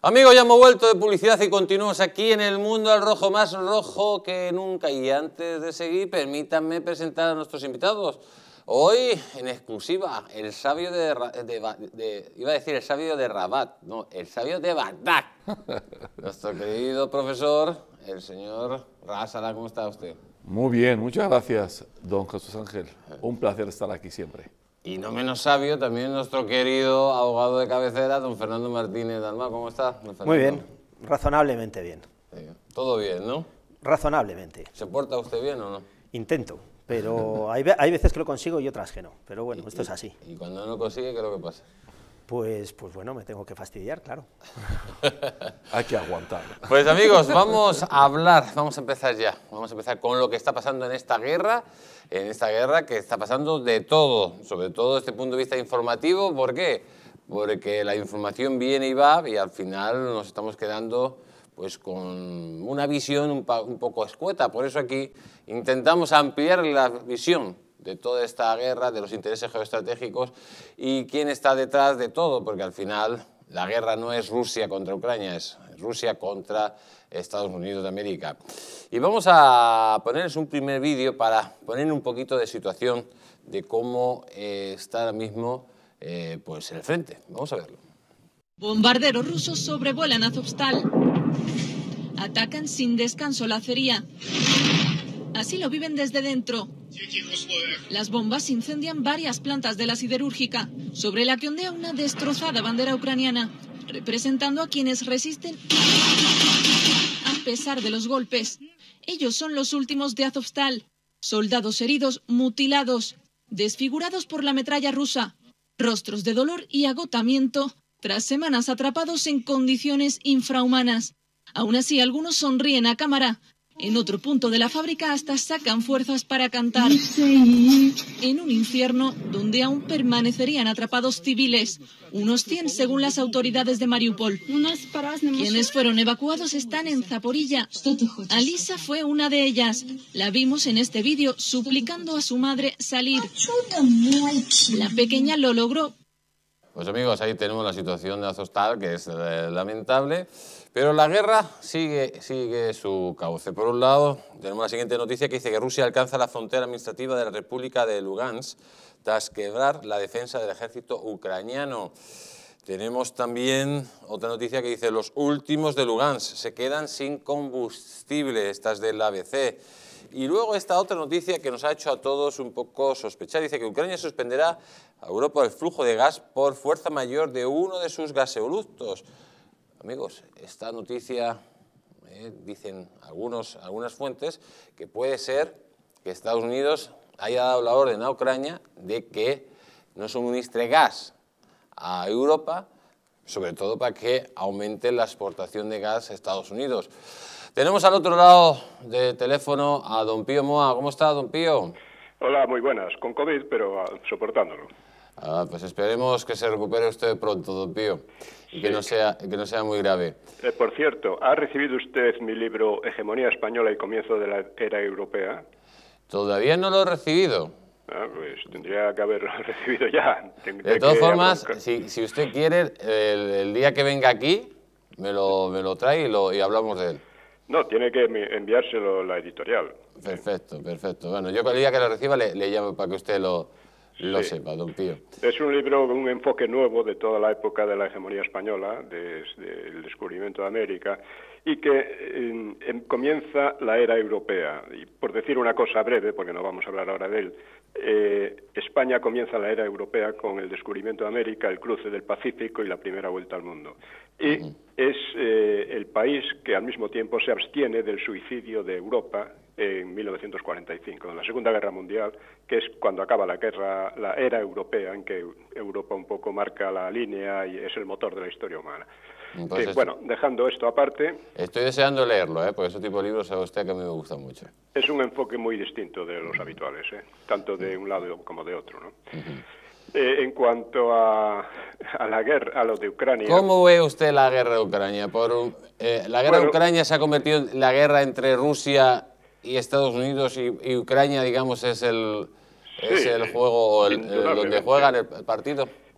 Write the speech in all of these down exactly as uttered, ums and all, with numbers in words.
Amigos, ya hemos vuelto de publicidad y continuamos aquí en el mundo al rojo, más rojo que nunca. Y antes de seguir, permítanme presentar a nuestros invitados. Hoy, en exclusiva, el sabio de, de, de... Iba a decir el sabio de Rabat, no, el sabio de Bagdad. Nuestro querido profesor, el señor Raasala, ¿cómo está usted? Muy bien, muchas gracias, don Jesús Ángel. Un placer estar aquí siempre. Y no menos sabio, también nuestro querido abogado de cabecera, don Fernando Martínez Dalmau. ¿Cómo está, don Fernando? Muy bien, razonablemente bien. Sí. Todo bien, ¿no? Razonablemente. ¿Se porta usted bien o no? Intento, pero hay, hay veces que lo consigo y otras que no. Pero bueno, y, esto es así. ¿Y cuando no consigue, qué es lo que pasa? Pues, pues bueno, me tengo que fastidiar, claro. Hay que aguantar. Pues amigos, vamos a hablar, vamos a empezar ya. Vamos a empezar con lo que está pasando en esta guerra, en esta guerra que está pasando de todo, sobre todo desde el punto de vista informativo. ¿Por qué? Porque la información viene y va y al final nos estamos quedando pues con una visión un, un poco escueta. Por eso aquí intentamos ampliar la visión de toda esta guerra, de los intereses geoestratégicos y quién está detrás de todo, porque al final la guerra no es Rusia contra Ucrania, es Rusia contra Estados Unidos de América. Y vamos a ponerles un primer vídeo para poner un poquito de situación de cómo eh, está ahora mismo eh, pues el frente. Vamos a verlo. Bombarderos rusos sobrevuelan Azovstal. Atacan sin descanso la acería. Así lo viven desde dentro. Las bombas incendian varias plantas de la siderúrgica, sobre la que ondea una destrozada bandera ucraniana, representando a quienes resisten a pesar de los golpes. Ellos son los últimos de Azovstal, soldados heridos, mutilados, desfigurados por la metralla rusa, rostros de dolor y agotamiento, tras semanas atrapados en condiciones infrahumanas. Aún así, algunos sonríen a cámara. En otro punto de la fábrica hasta sacan fuerzas para cantar. En un infierno donde aún permanecerían atrapados civiles, unos cien según las autoridades de Mariupol. Quienes fueron evacuados están en Zaporilla. Alisa fue una de ellas. La vimos en este vídeo suplicando a su madre salir. La pequeña lo logró. Pues amigos, ahí tenemos la situación de Azovstal, que es eh, lamentable. Pero la guerra sigue, sigue su cauce. Por un lado, tenemos la siguiente noticia que dice que Rusia alcanza la frontera administrativa de la República de Lugansk tras quebrar la defensa del ejército ucraniano. Tenemos también otra noticia que dice los últimos de Lugansk se quedan sin combustible. Esta es del A B C. Y luego esta otra noticia que nos ha hecho a todos un poco sospechar. Dice que Ucrania suspenderá a Europa el flujo de gas por fuerza mayor de uno de sus gasoductos. Amigos, esta noticia, eh, dicen algunos, algunas fuentes, que puede ser que Estados Unidos haya dado la orden a Ucrania de que no suministre gas a Europa, sobre todo para que aumente la exportación de gas a Estados Unidos. Tenemos al otro lado del teléfono a don Pío Moa. ¿Cómo está, don Pío? Hola, muy buenas. Con COVID, pero uh, soportándolo. Ah, pues esperemos que se recupere usted pronto, don Pío, y sí. que, no sea, que no sea muy grave. Eh, por cierto, ¿ha recibido usted mi libro Hegemonía Española y Comienzo de la Era Europea? Todavía no lo he recibido. Ah, pues tendría que haberlo recibido ya. Tendré de todas formas, si, si usted quiere, el, el día que venga aquí, me lo, me lo trae y, lo, y hablamos de él. No, tiene que enviárselo la editorial. Perfecto, perfecto. Bueno, yo el día que lo reciba le, le llamo para que usted lo... Lo sí. sepa, don Pío. Es un libro con un enfoque nuevo de toda la época de la hegemonía española, desde el descubrimiento de América, y que eh, eh, comienza la era europea. Y por decir una cosa breve, porque no vamos a hablar ahora de él, eh, España comienza la era europea con el descubrimiento de América, el cruce del Pacífico y la primera vuelta al mundo. Y uh-huh. es eh, el país que al mismo tiempo se abstiene del suicidio de Europa en mil novecientos cuarenta y cinco, en la Segunda Guerra Mundial, que es cuando acaba la guerra, la era europea, en que Europa un poco marca la línea y es el motor de la historia humana. Pues que, bueno, dejando esto aparte... Estoy deseando leerlo, ¿eh? Porque ese tipo de libros sabe usted que a mí me gusta mucho. Es un enfoque muy distinto de los habituales, ¿eh? Tanto de un lado como de otro, ¿no? Uh-huh. eh, en cuanto a, a la guerra, a lo de Ucrania... ¿Cómo ve usted la guerra de Ucrania? Por un, eh, la guerra bueno, de Ucrania se ha convertido en la guerra entre Rusia y Estados Unidos y, y Ucrania, digamos, es el, sí, es el juego el, el, donde juegan el, el partido.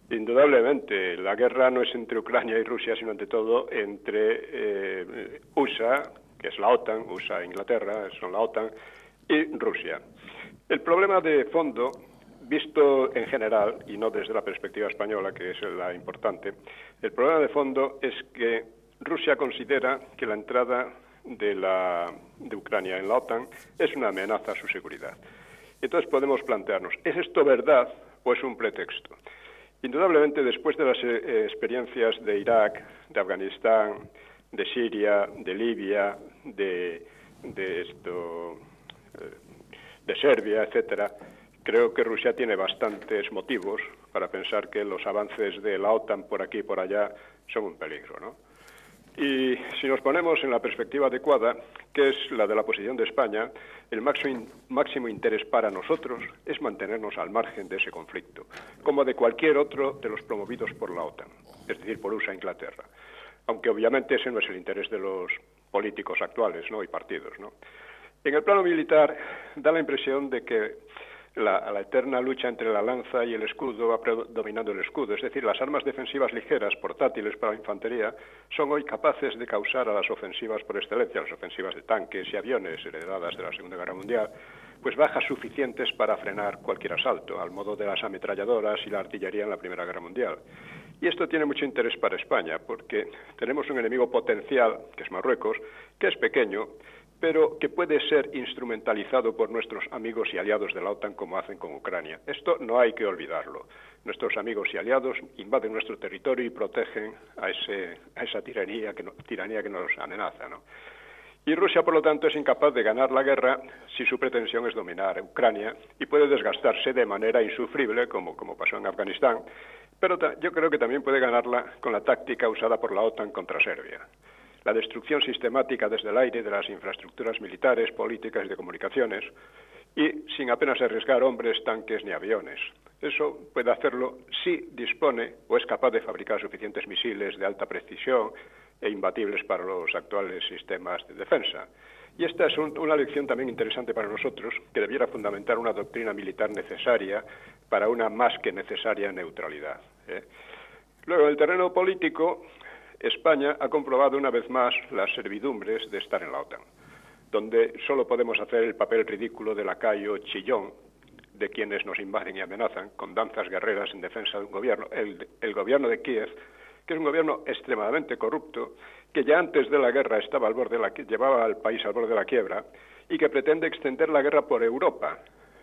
Indudablemente, la guerra no es entre Ucrania y Rusia, sino ante todo entre eh, U S A, que es la OTAN, U S A e Inglaterra, son la OTAN, y Rusia. El problema de fondo, visto en general, y no desde la perspectiva española, que es la importante, el problema de fondo es que Rusia considera que la entrada de, la, de Ucrania en la OTAN es una amenaza a su seguridad. Entonces podemos plantearnos, ¿es esto verdad o es un pretexto? Indudablemente, después de las eh, experiencias de Irak, de Afganistán, de Siria, de Libia, de, de, esto, eh, de Serbia, etcétera, creo que Rusia tiene bastantes motivos para pensar que los avances de la OTAN por aquí y por allá son un peligro, ¿no? Y si nos ponemos en la perspectiva adecuada, que es la de la posición de España, el máximo, máximo interés para nosotros es mantenernos al margen de ese conflicto, como de cualquier otro de los promovidos por la OTAN, es decir, por U S A e Inglaterra. Aunque obviamente ese no es el interés de los políticos actuales, ¿no?, y partidos, ¿no? En el plano militar da la impresión de que La, la eterna lucha entre la lanza y el escudo va predominando el escudo, es decir, las armas defensivas ligeras, portátiles para la infantería, son hoy capaces de causar a las ofensivas por excelencia, las ofensivas de tanques y aviones heredadas de la Segunda Guerra Mundial, pues bajas suficientes para frenar cualquier asalto, al modo de las ametralladoras y la artillería en la Primera Guerra Mundial. Y esto tiene mucho interés para España, porque tenemos un enemigo potencial, que es Marruecos, que es pequeño, pero que puede ser instrumentalizado por nuestros amigos y aliados de la OTAN como hacen con Ucrania. Esto no hay que olvidarlo. Nuestros amigos y aliados invaden nuestro territorio y protegen a, ese, a esa tiranía que, no, tiranía que nos amenaza, ¿no? Y Rusia, por lo tanto, es incapaz de ganar la guerra si su pretensión es dominar Ucrania y puede desgastarse de manera insufrible, como, como pasó en Afganistán, pero yo creo que también puede ganarla con la táctica usada por la OTAN contra Serbia. La destrucción sistemática desde el aire de las infraestructuras militares, políticas y de comunicaciones, y sin apenas arriesgar hombres, tanques ni aviones. Eso puede hacerlo si dispone o es capaz de fabricar suficientes misiles de alta precisión e imbatibles para los actuales sistemas de defensa. Y esta es un, una lección también interesante para nosotros, que debiera fundamentar una doctrina militar necesaria para una más que necesaria neutralidad, ¿eh? Luego, en el terreno político, España ha comprobado una vez más las servidumbres de estar en la OTAN, donde solo podemos hacer el papel ridículo de lacayo chillón de quienes nos invaden y amenazan con danzas guerreras en defensa de un gobierno, el, el gobierno de Kiev, que es un gobierno extremadamente corrupto, que ya antes de la guerra estaba al borde de la, llevaba al país al borde de la quiebra y que pretende extender la guerra por Europa.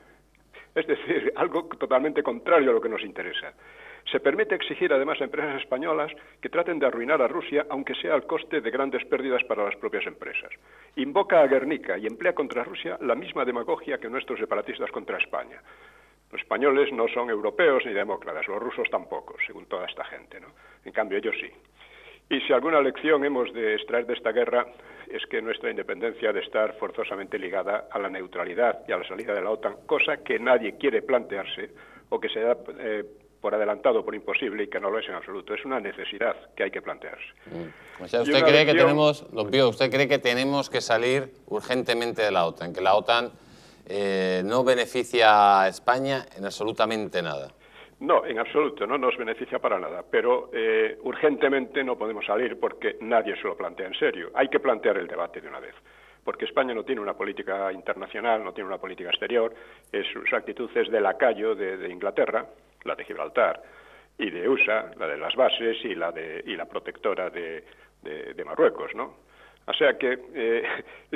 Es decir, algo totalmente contrario a lo que nos interesa. Se permite exigir además a empresas españolas que traten de arruinar a Rusia, aunque sea al coste de grandes pérdidas para las propias empresas. Invoca a Guernica y emplea contra Rusia la misma demagogia que nuestros separatistas contra España. Los españoles no son europeos ni demócratas, los rusos tampoco, según toda esta gente, ¿no? En cambio, ellos sí. Y si alguna lección hemos de extraer de esta guerra es que nuestra independencia ha de estar forzosamente ligada a la neutralidad y a la salida de la OTAN, cosa que nadie quiere plantearse o que se da eh, por adelantado, por imposible, y que no lo es en absoluto. Es una necesidad que hay que plantearse. Mm. O sea, ¿usted cree lección... que tenemos, don Pío, usted cree que tenemos que salir urgentemente de la OTAN, que la OTAN eh, no beneficia a España en absolutamente nada? No, en absoluto, no nos beneficia para nada, pero eh, urgentemente no podemos salir porque nadie se lo plantea en serio. Hay que plantear el debate de una vez, porque España no tiene una política internacional, no tiene una política exterior, es, su actitud es de lacayo de, de Inglaterra, la de Gibraltar, y de U S A, la de las bases y la, de, y la protectora de, de, de Marruecos, ¿no? O sea que eh,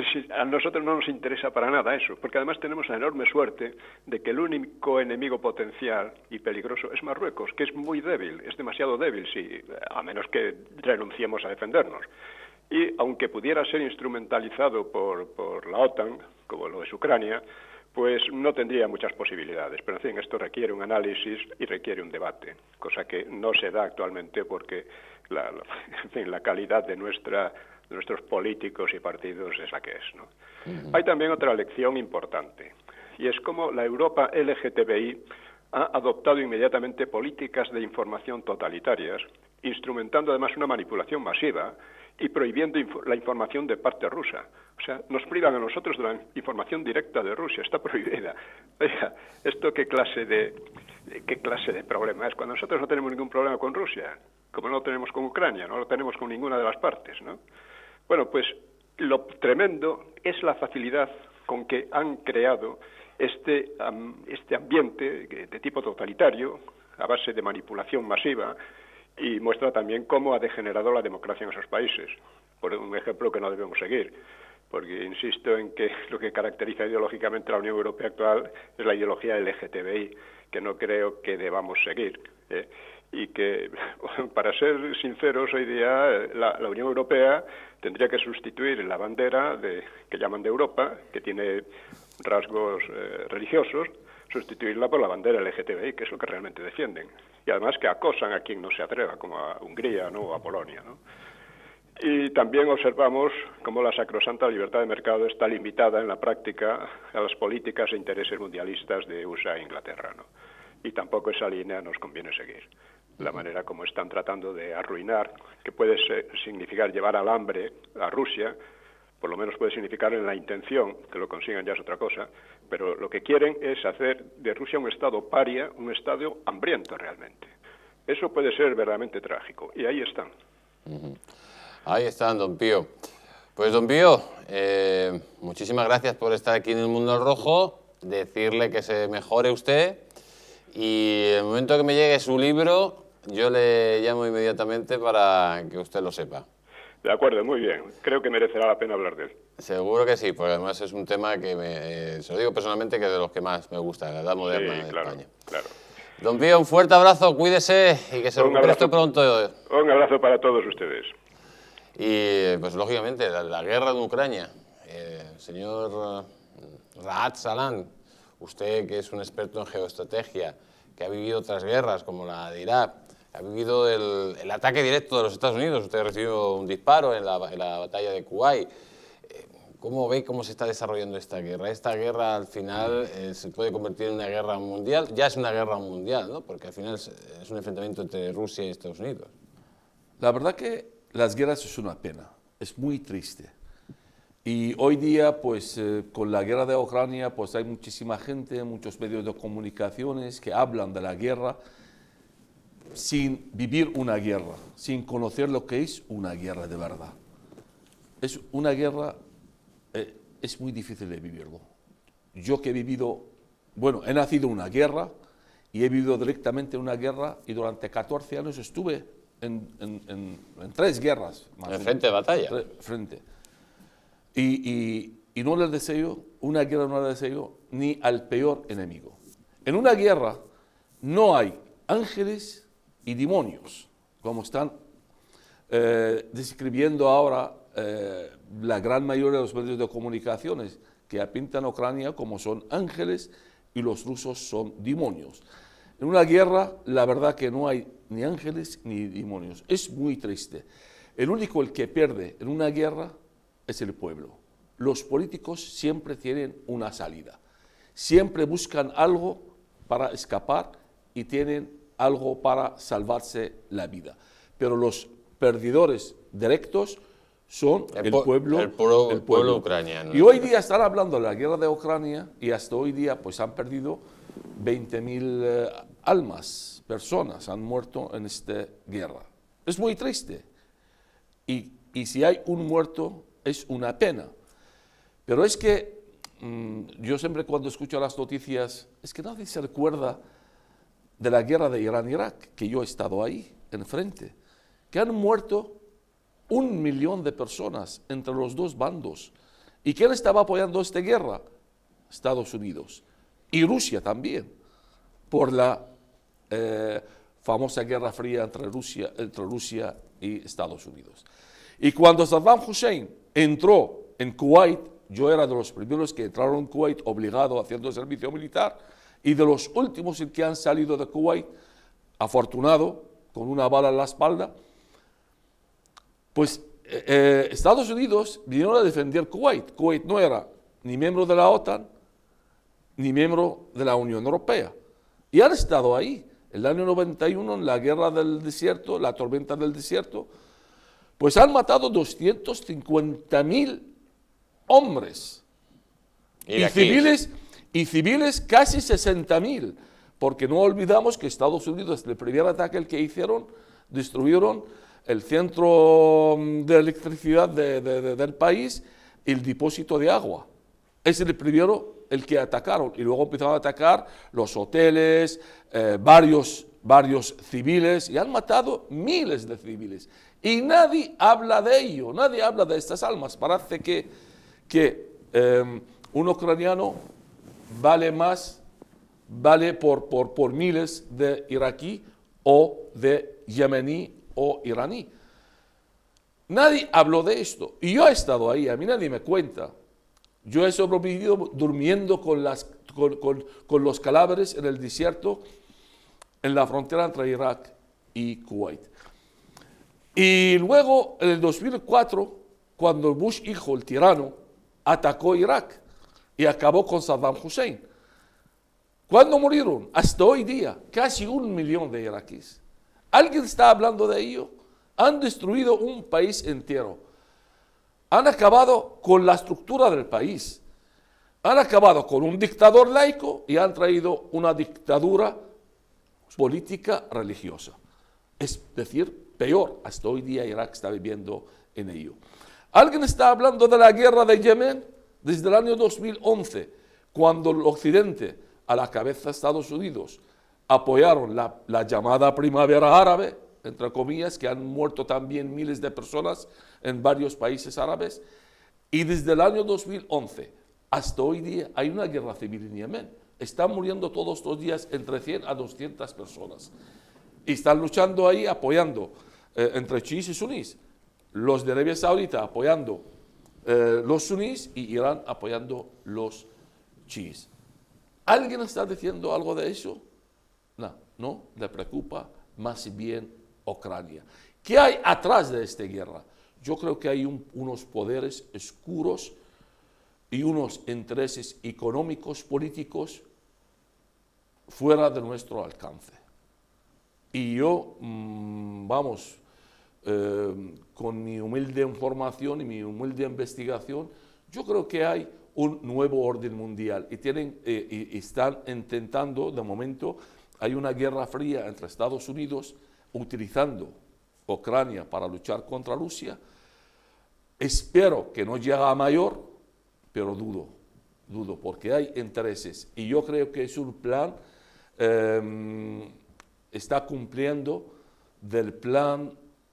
a nosotros no nos interesa para nada eso, porque además tenemos la enorme suerte de que el único enemigo potencial y peligroso es Marruecos, que es muy débil, es demasiado débil, si, a menos que renunciemos a defendernos. Y aunque pudiera ser instrumentalizado por, por la OTAN, como lo es Ucrania, pues no tendría muchas posibilidades. Pero en fin, esto requiere un análisis y requiere un debate, cosa que no se da actualmente porque la, la, en fin, la calidad de nuestra... de nuestros políticos y partidos es la que es, ¿no? Uh-huh. Hay también otra lección importante, y es cómo la Europa L G T B I ha adoptado inmediatamente políticas de información totalitarias, instrumentando además una manipulación masiva y prohibiendo inf- la información de parte rusa. O sea, nos privan a nosotros de la información directa de Rusia, está prohibida. Oiga, ¿esto qué clase de, ¿qué clase de problema es? Cuando nosotros no tenemos ningún problema con Rusia, como no lo tenemos con Ucrania, no lo tenemos con ninguna de las partes, ¿no? Bueno, pues lo tremendo es la facilidad con que han creado este, um, este ambiente de tipo totalitario, a base de manipulación masiva, y muestra también cómo ha degenerado la democracia en esos países. Por un ejemplo que no debemos seguir, porque insisto en que lo que caracteriza ideológicamente a la Unión Europea actual es la ideología L G T B I, que no creo que debamos seguir. ¿eh? Y que, para ser sinceros, hoy día la, la Unión Europea tendría que sustituir la bandera de, que llaman de Europa, que tiene rasgos eh, religiosos, sustituirla por la bandera L G T B I, que es lo que realmente defienden. Y además que acosan a quien no se atreva, como a Hungría, ¿no? o a Polonia, ¿no? Y también observamos cómo la sacrosanta libertad de mercado está limitada en la práctica a las políticas e intereses mundialistas de U S A e Inglaterra, ¿no? Y tampoco esa línea nos conviene seguir. La manera como están tratando de arruinar, que puede ser, significar llevar al hambre a Rusia, por lo menos puede significar en la intención, que lo consigan ya es otra cosa, pero lo que quieren es hacer de Rusia un estado paria, un estado hambriento realmente. Eso puede ser verdaderamente trágico, y ahí están. Uh-huh. Ahí están, don Pío. Pues, don Pío, eh, muchísimas gracias por estar aquí en El Mundo al Rojo, decirle que se mejore usted, y en el momento que me llegue su libro, yo le llamo inmediatamente para que usted lo sepa. De acuerdo, muy bien. Creo que merecerá la pena hablar de él. Seguro que sí, porque además es un tema que, me, eh, se lo digo personalmente, que es de los que más me gusta, la edad moderna sí, de claro, España. Claro. Don Pío, un fuerte abrazo, cuídese y que se recupere esto pronto. Un abrazo para todos ustedes. Y, pues, lógicamente, la, la guerra de Ucrania. Eh, señor Raad Salan, usted que es un experto en geoestrategia, que ha vivido otras guerras como la de Irak, ha vivido el, el ataque directo de los Estados Unidos, usted recibió un disparo en la, en la batalla de Kuwait. ¿Cómo ve cómo se está desarrollando esta guerra? Esta guerra al final eh, se puede convertir en una guerra mundial, ya es una guerra mundial, ¿no? Porque al final es, es un enfrentamiento entre Rusia y Estados Unidos. La verdad que las guerras es una pena, es muy triste. Y hoy día, pues, eh, con la guerra de Ucrania, pues hay muchísima gente, muchos medios de comunicaciones que hablan de la guerra sin vivir una guerra, sin conocer lo que es una guerra de verdad. Es una guerra, eh, es muy difícil de vivirlo. Yo que he vivido, bueno, he nacido en una guerra y he vivido directamente una guerra y durante catorce años estuve en, en, en, en tres guerras. Más ¿En frente de batalla? Frente. Y, y, y no les deseo, una guerra no les deseo ni al peor enemigo. En una guerra no hay ángeles y demonios, como están eh, describiendo ahora eh, la gran mayoría de los medios de comunicaciones, que pintan a Ucrania como son ángeles y los rusos son demonios. En una guerra, la verdad que no hay ni ángeles ni demonios. Es muy triste. El único el que pierde en una guerra es el pueblo. Los políticos siempre tienen una salida. Siempre buscan algo para escapar y tienen algo para salvarse la vida. Pero los perdedores directos son el, el, pueblo, el, pueblo, el pueblo, pueblo ucraniano. Y hoy día están hablando de la guerra de Ucrania y hasta hoy día pues han perdido veinte mil eh, almas, personas han muerto en esta guerra. Es muy triste. Y, y si hay un muerto es una pena. Pero es que mmm, yo siempre cuando escucho las noticias, es que nadie se recuerda de la guerra de Irán-Irak, que yo he estado ahí, enfrente, que han muerto un millón de personas entre los dos bandos. ¿Y quién estaba apoyando esta guerra? Estados Unidos. Y Rusia también, por la eh, famosa Guerra Fría entre Rusia, entre Rusia y Estados Unidos. Y cuando Saddam Hussein entró en Kuwait, yo era de los primeros que entraron en Kuwait obligado haciendo servicio militar, y de los últimos que han salido de Kuwait, afortunado, con una bala en la espalda, pues eh, Estados Unidos vinieron a defender Kuwait. Kuwait no era ni miembro de la OTAN, ni miembro de la Unión Europea. Y han estado ahí. El año noventa y uno, en la guerra del desierto, la tormenta del desierto, pues han matado doscientos cincuenta mil hombres. Y civiles, y civiles casi sesenta mil. porque no olvidamos que Estados Unidos, el primer ataque que hicieron, destruyeron el centro de electricidad de, de, de, del país, el depósito de agua. Es el primero el que atacaron, y luego empezaron a atacar los hoteles, eh, varios, varios civiles, y han matado miles de civiles. Y nadie habla de ello, nadie habla de estas almas. Parece que, que eh, un ucraniano vale más, vale por, por, por miles de iraquí o de yemení o iraní. Nadie habló de esto, y yo he estado ahí, a mí nadie me cuenta. Yo he sobrevivido durmiendo con, las, con, con, con los cadáveres en el desierto, en la frontera entre Irak y Kuwait. Y luego, en el dos mil cuatro, cuando Bush hijo, el tirano, atacó Irak y acabó con Saddam Hussein. ¿Cuándo murieron? Hasta hoy día, casi un millón de iraquíes. ¿Alguien está hablando de ello? Han destruido un país entero. Han acabado con la estructura del país. Han acabado con un dictador laico y han traído una dictadura política religiosa. Es decir, peor. Hasta hoy día Irak está viviendo en ello. ¿Alguien está hablando de la guerra de Yemen? Desde el año dos mil once, cuando el Occidente, a la cabeza de Estados Unidos, apoyaron la, la llamada primavera árabe, entre comillas, que han muerto también miles de personas en varios países árabes, y desde el año dos mil once hasta hoy día hay una guerra civil en Yemen. Están muriendo todos los días entre cien a doscientas personas. Y están luchando ahí, apoyando eh, entre chiíes y sunís. Los de Arabia Saudita apoyando eh, los sunís y Irán apoyando los chiíes. ¿Alguien está diciendo algo de eso? No, no le preocupa más bien Ucrania. ¿Qué hay atrás de esta guerra? Yo creo que hay un, unos poderes oscuros y unos intereses económicos, políticos, fuera de nuestro alcance. Y yo, mmm, vamos, eh, con mi humilde información y mi humilde investigación, yo creo que hay un nuevo orden mundial y, tienen, eh, y están intentando, de momento, hay una guerra fría entre Estados Unidos utilizando Ucrania para luchar contra Rusia. Espero que no llegue a mayor, pero dudo, dudo, porque hay intereses. Y yo creo que es un plan, eh, está cumpliendo del plan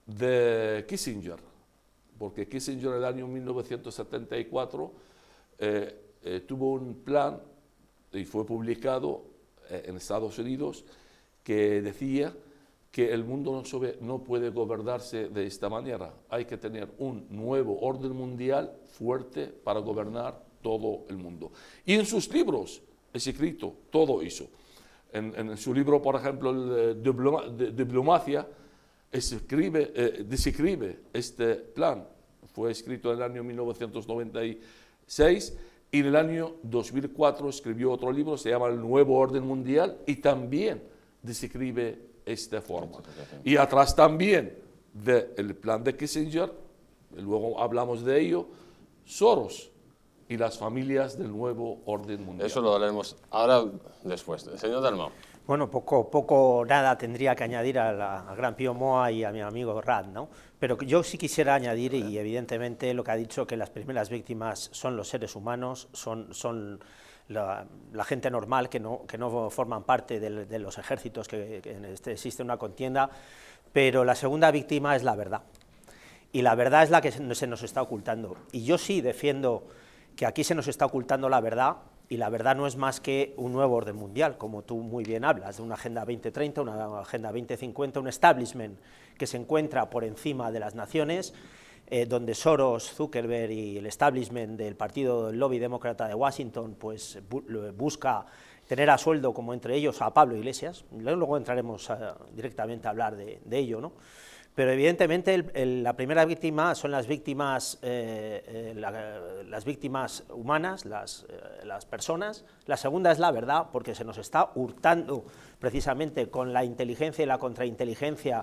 de Kissinger, porque Kissinger en el año mil novecientos setenta y cuatro eh, eh, tuvo un plan y fue publicado eh, en Estados Unidos que decía que el mundo no, sobre, no puede gobernarse de esta manera. Hay que tener un nuevo orden mundial fuerte para gobernar todo el mundo. Y en sus libros es escrito todo eso. En, en su libro, por ejemplo, el Diploma, de, Diplomacia, escribe, eh, describe este plan. Fue escrito en el año mil novecientos noventa y seis y en el año dos mil cuatro escribió otro libro, se llama El Nuevo Orden Mundial, y también describe esta forma. Y atrás también del plan de Kissinger, luego hablamos de ello, Soros y las familias del nuevo orden mundial. Eso lo hablaremos ahora después. Señor Dalmau. Bueno, poco, poco nada tendría que añadir a la, al gran Pío Moa y a mi amigo Rad, ¿no? Pero yo sí quisiera añadir, y evidentemente lo que ha dicho, que las primeras víctimas son los seres humanos, son, son la, la gente normal que no, que no forman parte de, de los ejércitos, que, que en este existe una contienda, pero la segunda víctima es la verdad. Y la verdad es la que se nos está ocultando. Y yo sí defiendo que aquí se nos está ocultando la verdad, y la verdad no es más que un nuevo orden mundial, como tú muy bien hablas, de una Agenda veinte treinta, una Agenda veinte cincuenta, un establishment que se encuentra por encima de las naciones, eh, donde Soros, Zuckerberg y el establishment del partido del lobby demócrata de Washington pues bu busca tener a sueldo, como entre ellos, a Pablo Iglesias. Luego entraremos a, directamente a hablar de, de ello, ¿no? Pero evidentemente el, el, la primera víctima son las víctimas, eh, eh, la, las víctimas humanas, las, eh, las personas. La segunda es la verdad, porque se nos está hurtando precisamente con la inteligencia y la contrainteligencia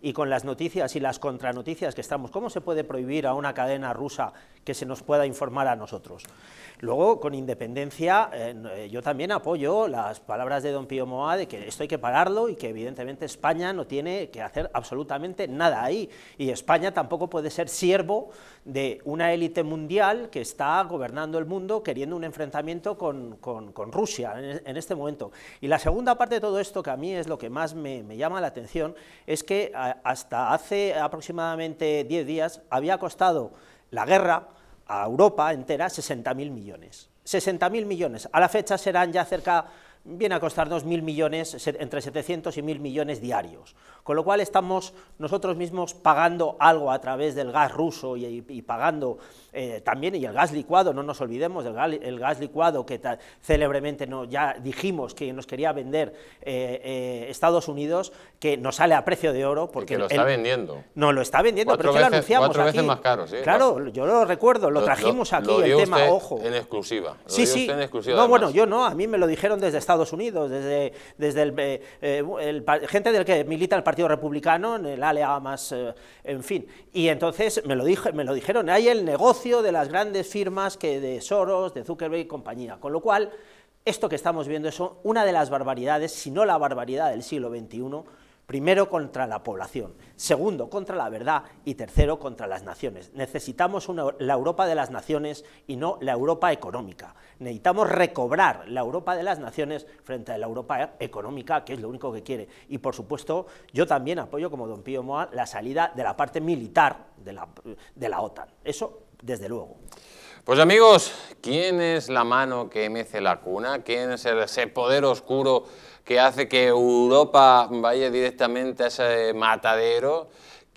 y con las noticias y las contranoticias que estamos, ¿cómo se puede prohibir a una cadena rusa que se nos pueda informar a nosotros? Luego, con independencia, eh, yo también apoyo las palabras de don Pío Moa de que esto hay que pararlo y que evidentemente España no tiene que hacer absolutamente nada ahí, y España tampoco puede ser siervo de una élite mundial que está gobernando el mundo queriendo un enfrentamiento con, con, con Rusia en, en este momento. Y la segunda parte de todo esto, que a mí es lo que más me, me llama la atención, es que a, hasta hace aproximadamente diez días había costado la guerra a Europa entera sesenta mil millones. sesenta mil millones. A la fecha serán ya cerca, viene a costar dos mil millones, entre setecientos y mil millones diarios. Con lo cual estamos nosotros mismos pagando algo a través del gas ruso y, y, y pagando eh, también, y el gas licuado, no nos olvidemos del gas, el gas licuado que ta, célebremente no, ya dijimos que nos quería vender eh, eh, Estados Unidos, que nos sale a precio de oro. Porque y que lo está el, vendiendo. No, lo está vendiendo, cuatro pero es que veces, lo anunciamos cuatro aquí. veces más caro, sí. Claro, claro. yo lo recuerdo, lo, lo trajimos lo, aquí, lo el tema, ojo. En exclusiva. Lo sí, sí. En exclusiva, no, además. bueno, yo no, a mí me lo dijeron desde Estados Unidos, desde, desde el, eh, el, el, gente del que milita el Partido Republicano, en el A L E A más, eh, en fin, y entonces me lo, dije, me lo dijeron, hay el negocio de las grandes firmas que de Soros, de Zuckerberg y compañía, con lo cual, esto que estamos viendo es una de las barbaridades, si no la barbaridad del siglo veintiuno, primero contra la población, segundo contra la verdad y tercero contra las naciones. Necesitamos una, la Europa de las naciones y no la Europa económica. Necesitamos recobrar la Europa de las naciones frente a la Europa económica, que es lo único que quiere. Y por supuesto, yo también apoyo, como don Pío Moa, la salida de la parte militar de la, de la OTAN. Eso, desde luego. Pues amigos, ¿quién es la mano que mece la cuna? ¿Quién es el, ese poder oscuro que hace que Europa vaya directamente a ese matadero?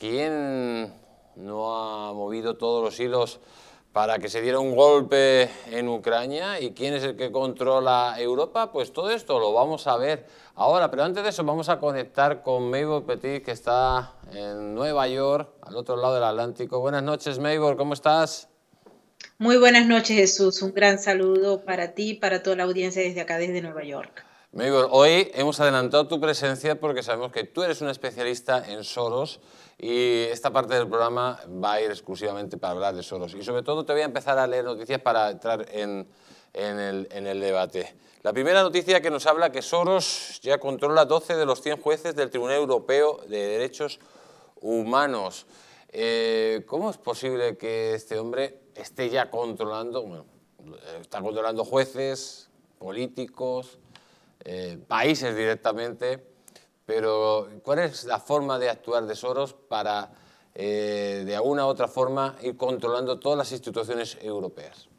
¿Quién no ha movido todos los hilos para que se diera un golpe en Ucrania? ¿Y quién es el que controla Europa? Pues todo esto lo vamos a ver ahora, pero antes de eso vamos a conectar con Maybor Petit, que está en Nueva York, al otro lado del Atlántico. Buenas noches, Maybor, ¿cómo estás? Muy buenas noches, Jesús. Un gran saludo para ti y para toda la audiencia desde acá, desde Nueva York. Maybor, hoy hemos adelantado tu presencia porque sabemos que tú eres una especialista en Soros y esta parte del programa va a ir exclusivamente para hablar de Soros. Y sobre todo te voy a empezar a leer noticias para entrar en, en, el, en el debate. La primera noticia que nos habla que Soros ya controla doce de los cien jueces del Tribunal Europeo de Derechos Humanos. Eh, ¿Cómo es posible que este hombre esté ya controlando, bueno, está controlando jueces, políticos, eh, países directamente, pero ¿cuál es la forma de actuar de Soros para, eh, de alguna u otra forma, ir controlando todas las instituciones europeas?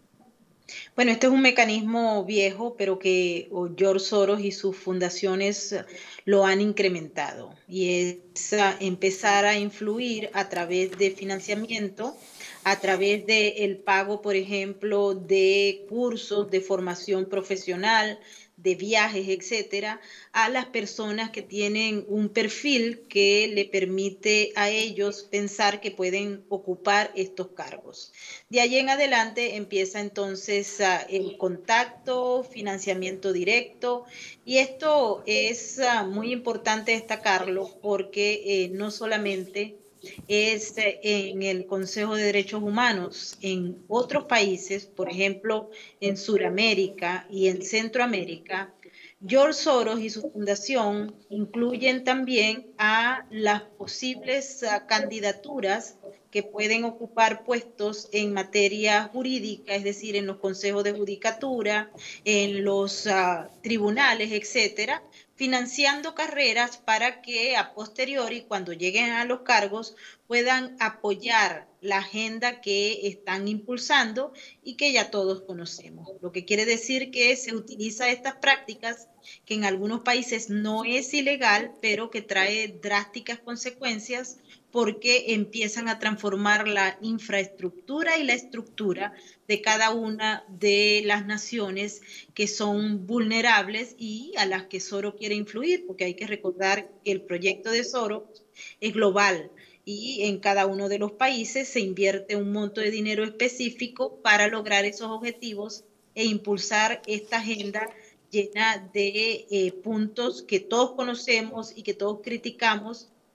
Bueno, este es un mecanismo viejo, pero que George Soros y sus fundaciones lo han incrementado, y es a empezar a influir a través de financiamiento, a través del pago, por ejemplo, de cursos de formación profesional, de viajes, etcétera, a las personas que tienen un perfil que le permite a ellos pensar que pueden ocupar estos cargos. De allí en adelante empieza entonces uh, el contacto, financiamiento directo, y esto es uh, muy importante destacarlo porque eh, no solamente es en el Consejo de Derechos Humanos, en otros países, por ejemplo, en Sudamérica y en Centroamérica, George Soros y su fundación incluyen también a las posibles uh, candidaturas que pueden ocupar puestos en materia jurídica, es decir, en los consejos de judicatura, en los uh, tribunales, etcétera, financiando carreras para que a posteriori, cuando lleguen a los cargos, puedan apoyar la agenda que están impulsando y que ya todos conocemos. Lo que quiere decir que se utiliza estas prácticas que en algunos países no es ilegal, pero que trae drásticas consecuencias porque empiezan a transformar la infraestructura y la estructura de cada una de las naciones que son vulnerables y a las que Soros quiere influir, porque hay que recordar que el proyecto de Soros es global y en cada uno de los países se invierte un monto de dinero específico para lograr esos objetivos e impulsar esta agenda llena de eh, puntos que todos conocemos y que todos criticamos,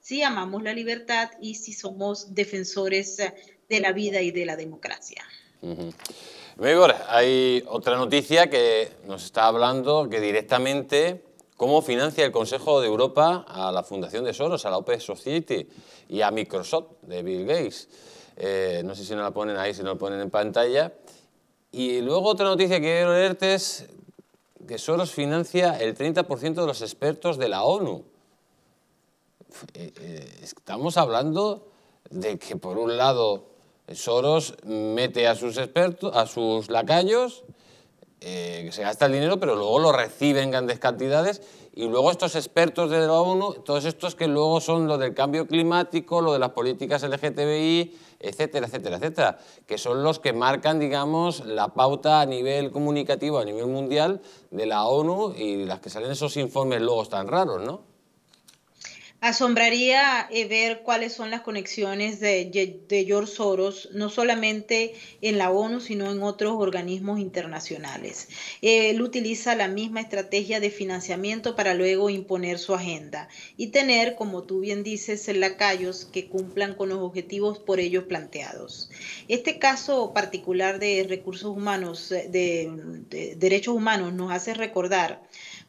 si amamos la libertad y si somos defensores de la vida y de la democracia. Uh-huh. Igor, hay otra noticia que nos está hablando que directamente cómo financia el Consejo de Europa a la Fundación de Soros, a la Open Society y a Microsoft de Bill Gates. Eh, no sé si nos la ponen ahí, si nos la ponen en pantalla. Y luego otra noticia que quiero leerte es que Soros financia el treinta por ciento de los expertos de la ONU. Eh, eh, estamos hablando de que por un lado Soros mete a sus expertos, a sus lacayos, eh, que se gasta el dinero, pero luego lo recibe en grandes cantidades, y luego estos expertos de la ONU, todos estos que luego son lo del cambio climático, lo de las políticas L G T B I, etcétera, etcétera, etcétera, que son los que marcan, digamos, la pauta a nivel comunicativo, a nivel mundial de la ONU, y las que salen esos informes luego tan raros, ¿no? Asombraría eh, ver cuáles son las conexiones de, de George Soros, no solamente en la ONU, sino en otros organismos internacionales. Eh, él utiliza la misma estrategia de financiamiento para luego imponer su agenda y tener, como tú bien dices, lacayos que cumplan con los objetivos por ellos planteados. Este caso particular de recursos humanos, de, de derechos humanos, nos hace recordar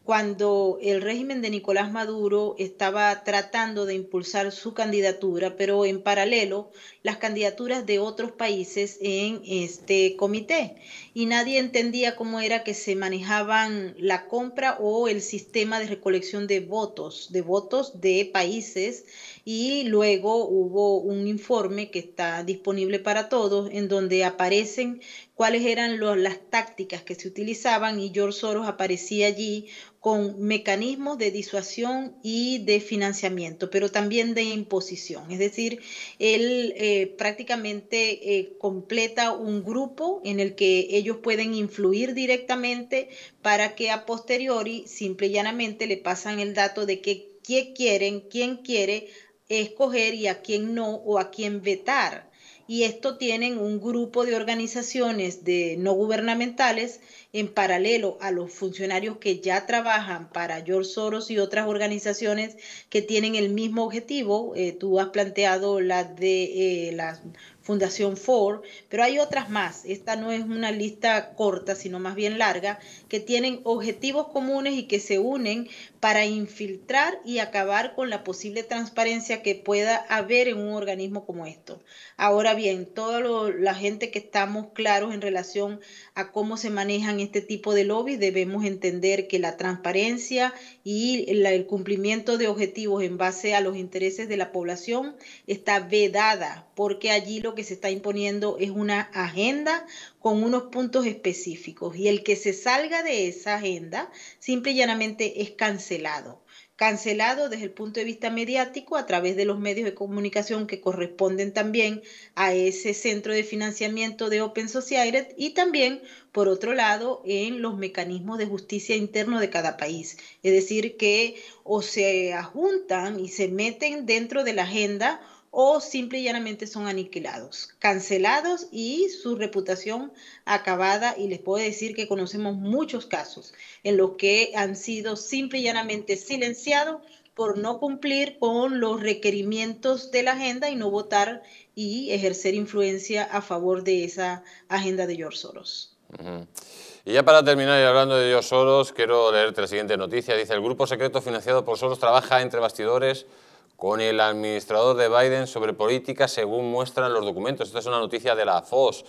cuando el régimen de Nicolás Maduro estaba tratando de impulsar su candidatura, pero en paralelo las candidaturas de otros países en este comité. Y nadie entendía cómo era que se manejaban la compra o el sistema de recolección de votos, de votos de países. Y luego hubo un informe que está disponible para todos, en donde aparecen cuáles eran los, las tácticas que se utilizaban, y George Soros aparecía allí con mecanismos de disuasión y de financiamiento, pero también de imposición. Es decir, él eh, prácticamente eh, completa un grupo en el que ellos pueden influir directamente para que a posteriori simple y llanamente le pasan el dato de que quién quieren, quién quiere escoger y a quién no, o a quién vetar. Y esto tienen un grupo de organizaciones de no gubernamentales en paralelo a los funcionarios que ya trabajan para George Soros y otras organizaciones que tienen el mismo objetivo. Eh, tú has planteado la de eh, la Fundación Ford, pero hay otras más. Esta no es una lista corta, sino más bien larga, que tienen objetivos comunes y que se unen para infiltrar y acabar con la posible transparencia que pueda haber en un organismo como esto. Ahora bien, toda lo, la gente que estamos claros en relación a cómo se manejan este tipo de lobbies, debemos entender que la transparencia y la, el cumplimiento de objetivos en base a los intereses de la población está vedada, porque allí lo que se está imponiendo es una agenda con unos puntos específicos, y el que se salga de esa agenda simple y llanamente es cancelado. Cancelado desde el punto de vista mediático a través de los medios de comunicación que corresponden también a ese centro de financiamiento de Open Society, y también, por otro lado, en los mecanismos de justicia interno de cada país. Es decir, que o se ajuntan y se meten dentro de la agenda, o simple y llanamente son aniquilados, cancelados y su reputación acabada. Y les puedo decir que conocemos muchos casos en los que han sido simple y llanamente silenciados por no cumplir con los requerimientos de la agenda y no votar y ejercer influencia a favor de esa agenda de George Soros. Uh-huh. Y ya para terminar, y hablando de George Soros, quiero leerte la siguiente noticia. Dice: el grupo secreto financiado por Soros trabaja entre bastidores con el administrador de Biden sobre política, según muestran los documentos. Esta es una noticia de la Fox.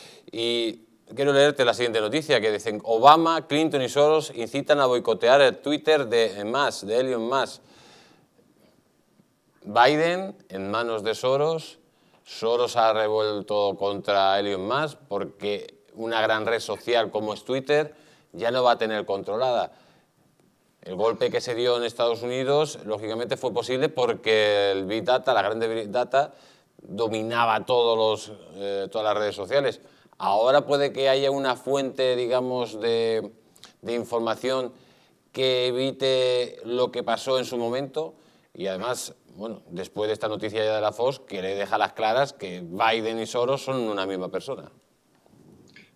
Y quiero leerte la siguiente noticia, que dicen: Obama, Clinton y Soros incitan a boicotear el Twitter de Musk, de Elon Musk. Biden en manos de Soros. Soros ha revuelto contra Elon Musk porque una gran red social como es Twitter ya no va a tener controlada. El golpe que se dio en Estados Unidos, lógicamente, fue posible porque el Big Data, la grande Big Data, dominaba todos los, eh, todas las redes sociales. Ahora puede que haya una fuente, digamos, de, de información que evite lo que pasó en su momento. Y además, bueno, después de esta noticia ya de la Fox, que le deja las claras que Biden y Soros son una misma persona.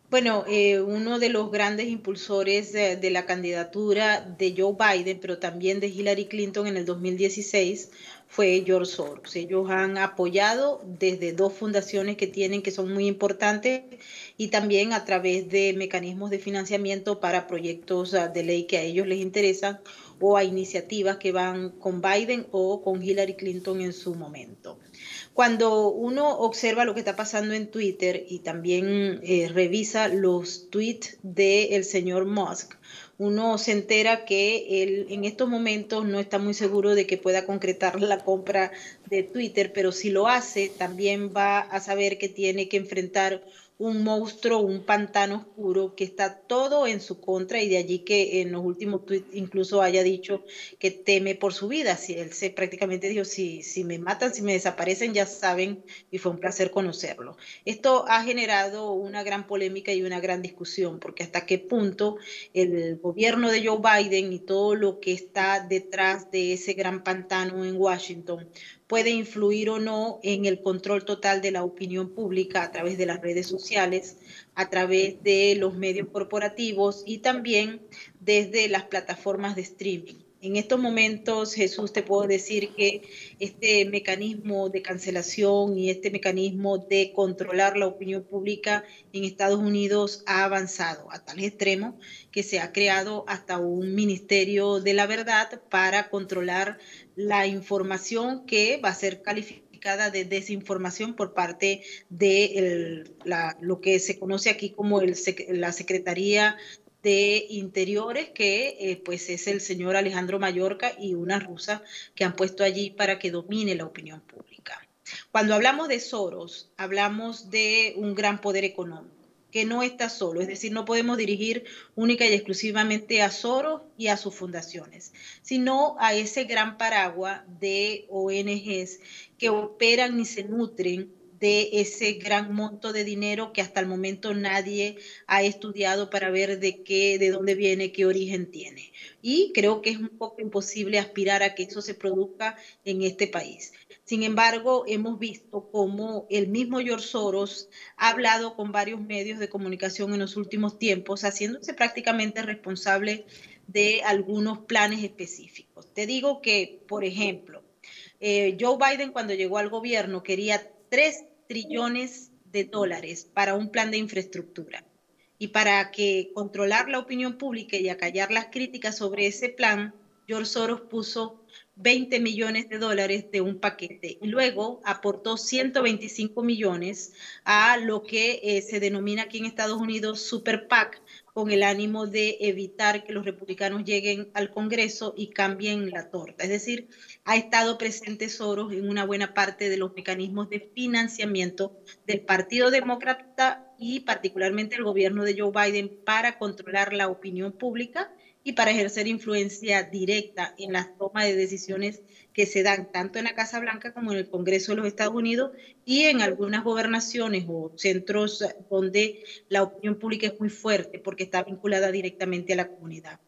Bueno, eh, uno de los grandes impulsores de, de la candidatura de Joe Biden, pero también de Hillary Clinton en el dos mil dieciséis, fue George Soros. Ellos han apoyado desde dos fundaciones que tienen que son muy importantes y también a través de mecanismos de financiamiento para proyectos uh, de ley que a ellos les interesan o a iniciativas que van con Biden o con Hillary Clinton en su momento. Cuando uno observa lo que está pasando en Twitter y también eh, revisa los tweets del señor Musk, uno se entera que él en estos momentos no está muy seguro de que pueda concretar la compra de Twitter, pero si lo hace, también va a saber que tiene que enfrentar un monstruo, un pantano oscuro que está todo en su contra y de allí que en los últimos tweets incluso haya dicho que teme por su vida. Si él se prácticamente dijo, si, si me matan, si me desaparecen, ya saben, y fue un placer conocerlo. Esto ha generado una gran polémica y una gran discusión, porque hasta qué punto el gobierno de Joe Biden y todo lo que está detrás de ese gran pantano en Washington puede influir o no en el control total de la opinión pública a través de las redes sociales, a través de los medios corporativos y también desde las plataformas de streaming. En estos momentos, Jesús, te puedo decir que este mecanismo de cancelación y este mecanismo de controlar la opinión pública en Estados Unidos ha avanzado a tal extremo que se ha creado hasta un ministerio de la verdad para controlar la información que va a ser calificada de desinformación por parte de el, la, lo que se conoce aquí como el, la Secretaría de Interiores, que eh, pues es el señor Alejandro Mayorkas y una rusa que han puesto allí para que domine la opinión pública. Cuando hablamos de Soros, hablamos de un gran poder económico que no está solo, es decir, no podemos dirigir única y exclusivamente a Soros y a sus fundaciones, sino a ese gran paraguas de O N Ges que operan y se nutren de ese gran monto de dinero que hasta el momento nadie ha estudiado para ver de qué, de dónde viene, qué origen tiene. Y creo que es un poco imposible aspirar a que eso se produzca en este país. Sin embargo, hemos visto cómo el mismo George Soros ha hablado con varios medios de comunicación en los últimos tiempos, haciéndose prácticamente responsable de algunos planes específicos. Te digo que, por ejemplo, eh, Joe Biden cuando llegó al gobierno quería tres trillones de dólares para un plan de infraestructura. Y para que controlar la opinión pública y acallar las críticas sobre ese plan, George Soros puso veinte millones de dólares de un paquete y luego aportó ciento veinticinco millones a lo que eh, se denomina aquí en Estados Unidos Super PAC, con el ánimo de evitar que los republicanos lleguen al Congreso y cambien la torta. Es decir, ha estado presente Soros en una buena parte de los mecanismos de financiamiento del Partido Demócrata y particularmente el gobierno de Joe Biden para controlar la opinión pública y para ejercer influencia directa en las tomas de decisiones que se dan tanto en la Casa Blanca como en el Congreso de los Estados Unidos y en algunas gobernaciones o centros donde la opinión pública es muy fuerte porque está vinculada directamente a la comunidad.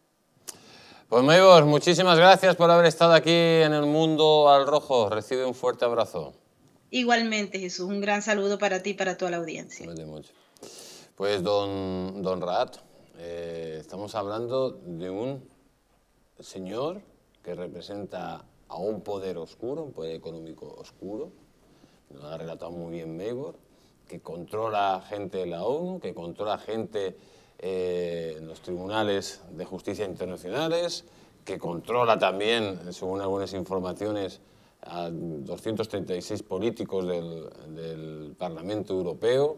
Pues Maybor, muchísimas gracias por haber estado aquí en El Mundo al Rojo. Recibe un fuerte abrazo. Igualmente, Jesús, un gran saludo para ti y para toda la audiencia. Mucho. Pues don, don Raad, eh, estamos hablando de un señor que representa a un poder oscuro, un poder económico oscuro, lo ha relatado muy bien Maybor, que controla gente de la ONU, que controla gente eh, en los tribunales de justicia internacionales, que controla también, según algunas informaciones, a doscientos treinta y seis políticos del, del Parlamento Europeo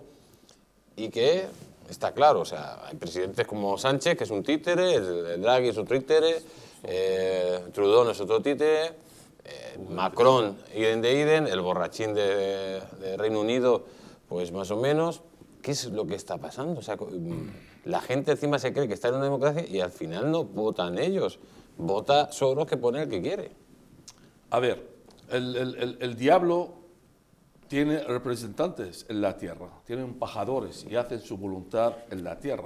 y que está claro, o sea, hay presidentes como Sánchez, que es un títere, el, el Draghi es un títere, eh, Trudeau es otro títere, eh, Macron, idem de idem, el borrachín de, de Reino Unido, pues más o menos. ¿Qué es lo que está pasando? O sea, la gente encima se cree que está en una democracia y al final no votan ellos, vota Soros, que pone el que quiere. A ver, el, el, el, el diablo tiene representantes en la tierra, tienen embajadores y hacen su voluntad en la tierra.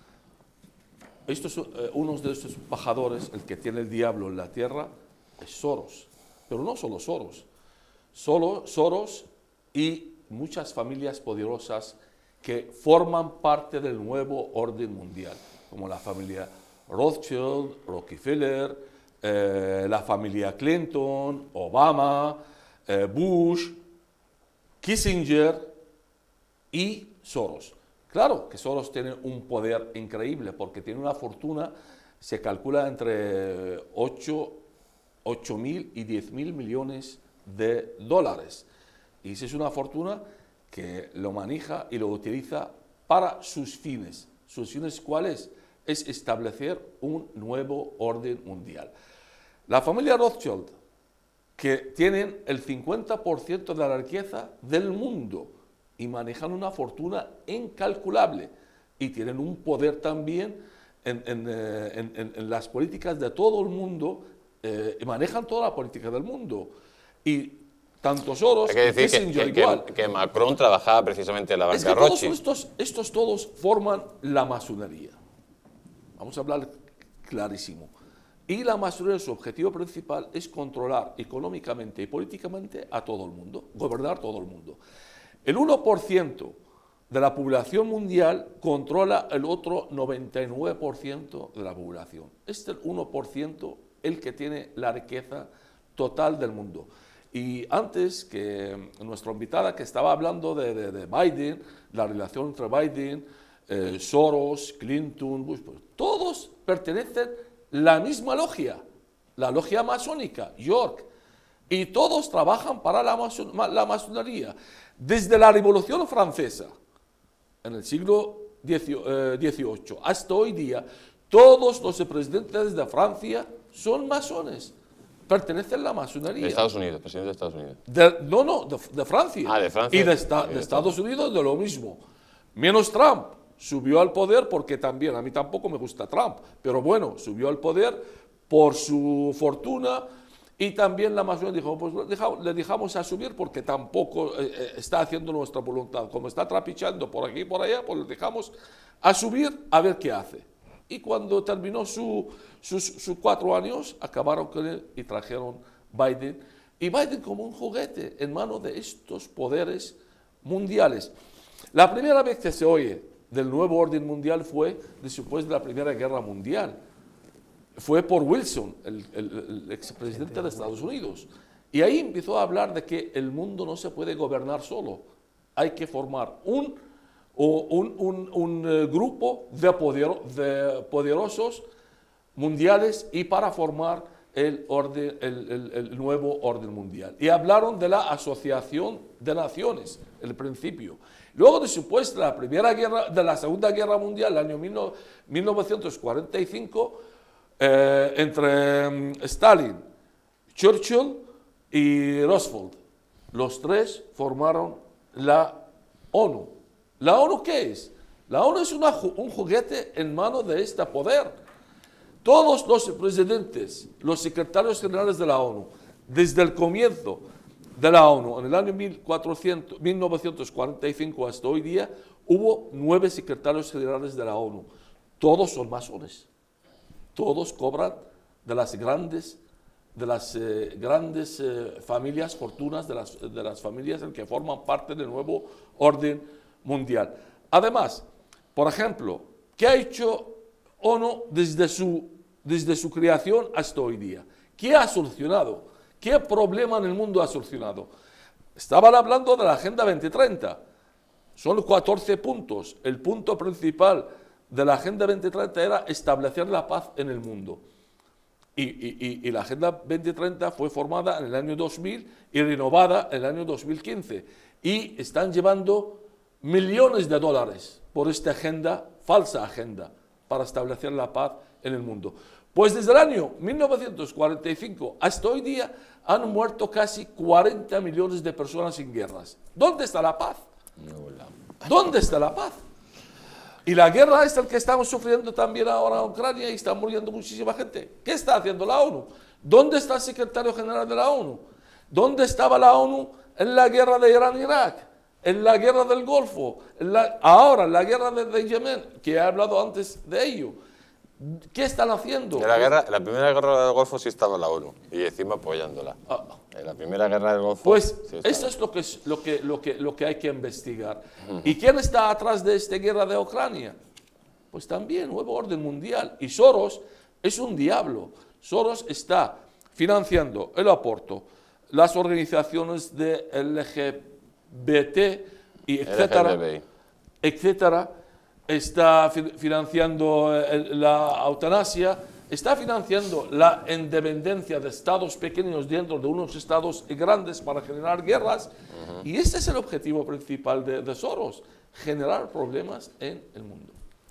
Estos, eh, uno de estos embajadores, el que tiene el diablo en la tierra, es Soros. Pero no solo Soros, solo Soros y muchas familias poderosas que forman parte del nuevo orden mundial, como la familia Rothschild, Rockefeller, eh, la familia Clinton, Obama, eh, Bush, Kissinger y Soros. Claro que Soros tiene un poder increíble porque tiene una fortuna, se calcula entre ocho mil y diez mil millones de dólares. Y esa es una fortuna que lo maneja y lo utiliza para sus fines. ¿Sus fines cuáles? Es establecer un nuevo orden mundial. La familia Rothschild, que tienen el cincuenta por ciento de la riqueza del mundo y manejan una fortuna incalculable y tienen un poder también en, en, en, en, en las políticas de todo el mundo, eh, y manejan toda la política del mundo. Y tanto Soros Hay que decir que, que, igual. que, que Macron trabajaba precisamente en la banca Es que todos Rothschild. estos, estos todos forman la masonería. Vamos a hablar clarísimo. Y la masonería, su objetivo principal es controlar económicamente y políticamente a todo el mundo, gobernar todo el mundo. El uno por ciento de la población mundial controla el otro noventa y nueve por ciento de la población. Este es el uno por ciento el que tiene la riqueza total del mundo. Y antes que nuestra invitada que estaba hablando de, de, de Biden, la relación entre Biden, eh, Soros, Clinton, Bush, pues, todos pertenecen a la misma logia, la logia masónica, York, y todos trabajan para la, mason la masonería. Desde la Revolución Francesa, en el siglo dieciocho, hasta hoy día, todos los presidentes de Francia son masones. Pertenecen a la masonería. De Estados Unidos, presidente de Estados Unidos. De, no, no, de, de Francia. Ah, de Francia. Y de, esta, de Estados Unidos de lo mismo. Menos Trump. Subió al poder porque también, a mí tampoco me gusta Trump, pero bueno, subió al poder por su fortuna y también la masonería dijo, pues le dejamos, le dejamos a subir porque tampoco eh, está haciendo nuestra voluntad. Como está trapichando por aquí y por allá, pues le dejamos a subir a ver qué hace. Y cuando terminó su, sus, sus cuatro años, acabaron con él y trajeron Biden. Y Biden como un juguete en manos de estos poderes mundiales. La primera vez que se oye del nuevo orden mundial fue después de la Primera Guerra Mundial. Fue por Wilson, el, el, el expresidente de Estados Unidos. Y ahí empezó a hablar de que el mundo no se puede gobernar solo. Hay que formar un... o un, un, un uh, grupo de, poder, de poderosos mundiales y para formar el, orden, el, el, el nuevo orden mundial. Y hablaron de la Asociación de Naciones, el principio. Luego, después de la, primera guerra, de la Segunda Guerra Mundial, el año mil novecientos cuarenta y cinco, eh, entre um, Stalin, Churchill y Roosevelt, los tres formaron la ONU. ¿La ONU qué es? La ONU es una, un juguete en manos de este poder. Todos los presidentes, los secretarios generales de la ONU, desde el comienzo de la ONU, en el año mil novecientos cuarenta y cinco hasta hoy día, hubo nueve secretarios generales de la ONU. Todos son masones. Todos cobran de las grandes, de las, eh, grandes eh, familias, fortunas de las, de las familias en que forman parte del nuevo orden mundial. Además, por ejemplo, ¿qué ha hecho ONU desde su, desde su creación hasta hoy día? ¿Qué ha solucionado? ¿Qué problema en el mundo ha solucionado? Estaban hablando de la Agenda veinte treinta. Son catorce puntos. El punto principal de la Agenda veinte treinta era establecer la paz en el mundo. Y, y, y la Agenda veinte treinta fue formada en el año dos mil y renovada en el año dos mil quince. Y están llevando millones de dólares por esta agenda, falsa agenda, para establecer la paz en el mundo. Pues desde el año mil novecientos cuarenta y cinco hasta hoy día han muerto casi cuarenta millones de personas en guerras. ¿Dónde está la paz? ¿Dónde está la paz? Y la guerra es la que estamos sufriendo también ahora en Ucrania y está muriendo muchísima gente. ¿Qué está haciendo la ONU? ¿Dónde está el secretario general de la ONU? ¿Dónde estaba la ONU en la guerra de Irán-Irak? En la guerra del Golfo, en la, ahora en la guerra de, de Yemen, que he hablado antes de ello. ¿Qué están haciendo? En la, guerra, en la primera guerra del Golfo sí estaba la ONU y encima apoyándola. Ah. En la primera guerra del Golfo. Pues sí eso es lo que, es lo, que, lo, que, lo que hay que investigar. Uh-huh. ¿Y quién está atrás de esta guerra de Ucrania? Pues también nuevo orden mundial. Y Soros es un diablo. Soros está financiando el aborto, las organizaciones de L G B T, y etcétera, L G B T. etcétera. Está financiando la eutanasia, está financiando la independencia de estados pequeños dentro de unos estados grandes para generar guerras. Uh-huh. Y ese es el objetivo principal de, de Soros, generar problemas en el mundo.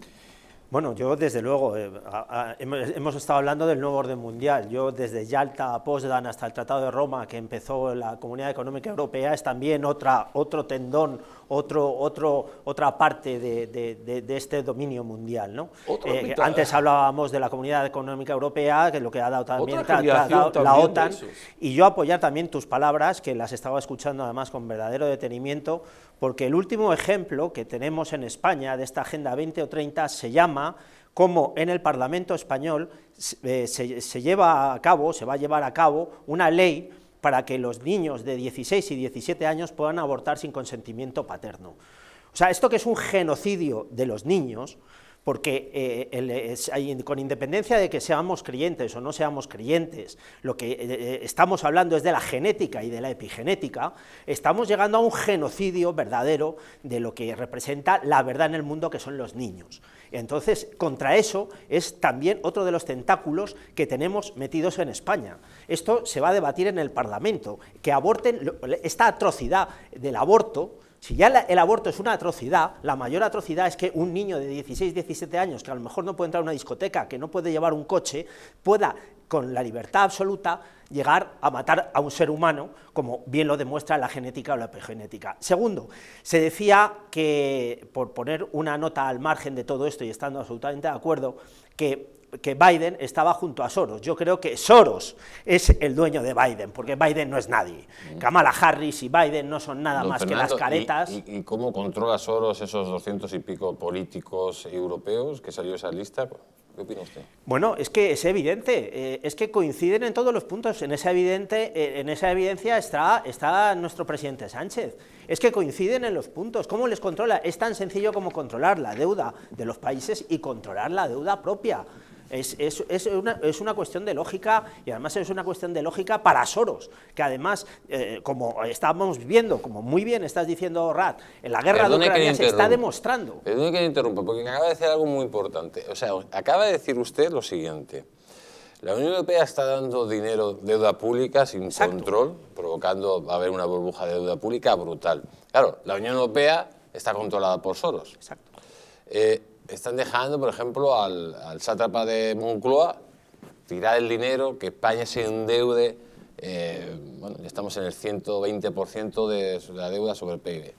Bueno, yo desde luego, eh, a, a, hemos, hemos estado hablando del nuevo orden mundial. Yo desde Yalta a Potsdam hasta el Tratado de Roma, que empezó la Comunidad Económica Europea, es también otra, otro tendón, otro, otro, otra parte de, de, de, de este dominio mundial, ¿no? Eh, antes hablábamos de la Comunidad Económica Europea, que es lo que ha dado también, tra, tra, tra, también la OTAN, y yo apoyar también tus palabras, que las estaba escuchando además con verdadero detenimiento, porque el último ejemplo que tenemos en España de esta Agenda veinte o treinta se llama cómo en el Parlamento español eh, se, se lleva a cabo, se va a llevar a cabo una ley para que los niños de dieciséis y diecisiete años puedan abortar sin consentimiento paterno. O sea, esto que es un genocidio de los niños, porque eh, el, es, con independencia de que seamos creyentes o no seamos creyentes, lo que eh, estamos hablando es de la genética y de la epigenética, estamos llegando a un genocidio verdadero de lo que representa la verdad en el mundo, que son los niños. Entonces, contra eso es también otro de los tentáculos que tenemos metidos en España. Esto se va a debatir en el Parlamento, que aborten esta atrocidad del aborto. Si ya la, el aborto es una atrocidad, la mayor atrocidad es que un niño de dieciséis, diecisiete años, que a lo mejor no puede entrar a una discoteca, que no puede llevar un coche, pueda, con la libertad absoluta, llegar a matar a un ser humano, como bien lo demuestra la genética o la epigenética. Segundo, se decía que, por poner una nota al margen de todo esto y estando absolutamente de acuerdo, que que Biden estaba junto a Soros. Yo creo que Soros es el dueño de Biden, porque Biden no es nadie. Mm. Kamala Harris y Biden no son nada Don más Fernando, que las caretas. ¿y, y, ¿Y cómo controla Soros esos doscientos y pico políticos europeos que salió esa lista? ¿Qué opina usted? Bueno, es que es evidente, eh, es que coinciden en todos los puntos. En esa, evidente, eh, en esa evidencia está, está nuestro presidente Sánchez. Es que coinciden en los puntos. ¿Cómo les controla? Es tan sencillo como controlar la deuda de los países y controlar la deuda propia. Es, es, es, una, es una cuestión de lógica, y además es una cuestión de lógica para Soros, que además, eh, como estamos viendo, como muy bien estás diciendo, Rat, en la guerra Perdone de Ucrania se está demostrando. Perdón que interrumpa, porque acaba de decir algo muy importante. O sea, acaba de decir usted lo siguiente: la Unión Europea está dando dinero, deuda pública sin Exacto. control, provocando va a haber una burbuja de deuda pública brutal. Claro, la Unión Europea está controlada por Soros. Exacto. Eh, Están dejando, por ejemplo, al, al sátrapa de Moncloa tirar el dinero, que España se endeude, eh, bueno, ya estamos en el ciento veinte por ciento de la deuda sobre el P I B.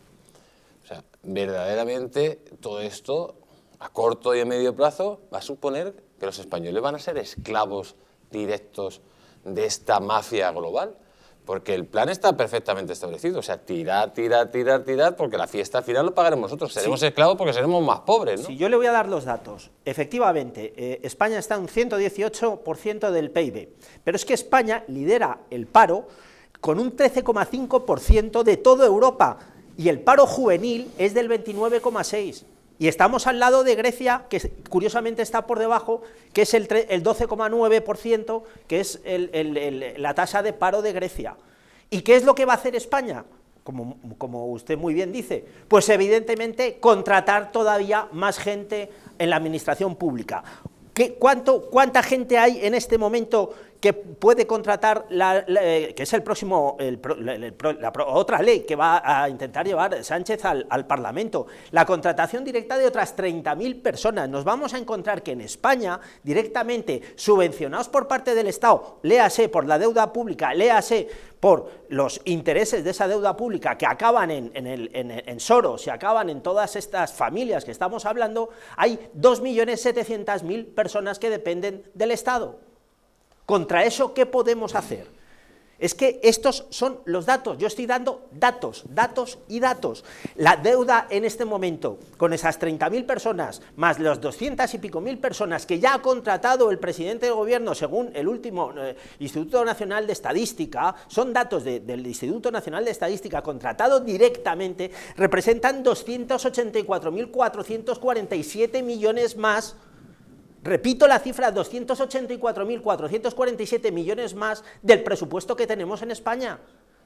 O sea, verdaderamente todo esto, a corto y a medio plazo, va a suponer que los españoles van a ser esclavos directos de esta mafia global. Porque el plan está perfectamente establecido, o sea, tirar, tirar, tirar, tirar, porque la fiesta al final lo pagaremos nosotros, seremos sí. esclavos porque seremos más pobres, ¿no? Sí, yo le voy a dar los datos. Efectivamente, eh, España está en un ciento dieciocho por ciento del P I B, pero es que España lidera el paro con un trece coma cinco por ciento de toda Europa, y el paro juvenil es del veintinueve coma seis por ciento. Y estamos al lado de Grecia, que curiosamente está por debajo, que es el, el doce coma nueve por ciento, que es el, el, el, la tasa de paro de Grecia. ¿Y qué es lo que va a hacer España? Como, como usted muy bien dice, pues evidentemente contratar todavía más gente en la administración pública. ¿Qué, cuánto, ¿Cuánta gente hay en este momento que puede contratar, la, la, que es el próximo, el, el, el, la otra ley que va a intentar llevar Sánchez al, al Parlamento? La contratación directa de otras treinta mil personas. Nos vamos a encontrar que en España, directamente subvencionados por parte del Estado, léase por la deuda pública, léase por los intereses de esa deuda pública que acaban en, en, el, en, en Soros y acaban en todas estas familias que estamos hablando, hay dos millones setecientas mil personas que dependen del Estado. Contra eso, ¿qué podemos hacer? Es que estos son los datos, yo estoy dando datos, datos y datos. La deuda en este momento, con esas treinta mil personas, más las doscientas y pico mil personas que ya ha contratado el presidente del gobierno, según el último eh, Instituto Nacional de Estadística, son datos de, del Instituto Nacional de Estadística contratado directamente, representan doscientos ochenta y cuatro mil cuatrocientos cuarenta y siete millones más. Repito la cifra, doscientos ochenta y cuatro mil cuatrocientos cuarenta y siete millones más del presupuesto que tenemos en España.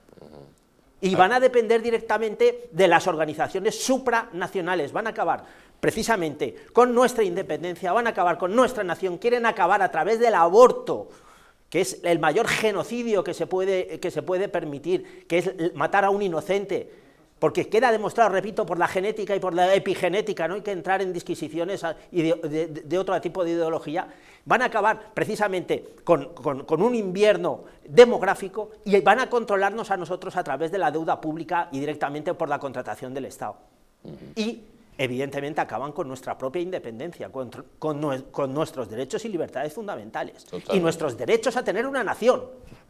Y van a depender directamente de las organizaciones supranacionales, van a acabar precisamente con nuestra independencia, van a acabar con nuestra nación, quieren acabar a través del aborto, que es el mayor genocidio que se puede, que se puede permitir, que es matar a un inocente. Porque queda demostrado, repito, por la genética y por la epigenética, no hay que entrar en disquisiciones de, de, de otro tipo de ideología, van a acabar precisamente con, con, con un invierno demográfico y van a controlarnos a nosotros a través de la deuda pública y directamente por la contratación del Estado. Uh-huh. Y evidentemente acaban con nuestra propia independencia, con, con, con nuestros derechos y libertades fundamentales. Totalmente. Y nuestros derechos a tener una nación.